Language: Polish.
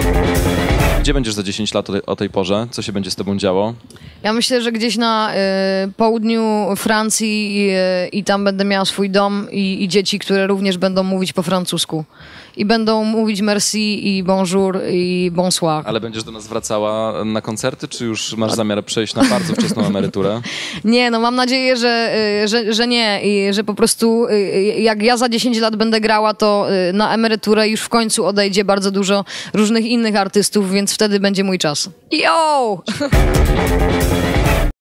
Gdzie będziesz za 10 lat o tej porze? Co się będzie z tobą działo? Ja myślę, że gdzieś na południu Francji i tam będę miała swój dom i dzieci, które również będą mówić po francusku. I będą mówić merci i bonjour i bonsoir. Ale będziesz do nas wracała na koncerty, czy już masz zamiar przejść na bardzo wczesną emeryturę? Nie, no mam nadzieję, że nie. I że po prostu jak ja za 10 lat będę grała, to na emeryturę już w końcu odejdzie bardzo dużo różnych innych artystów, więc wtedy będzie mój czas. Yo!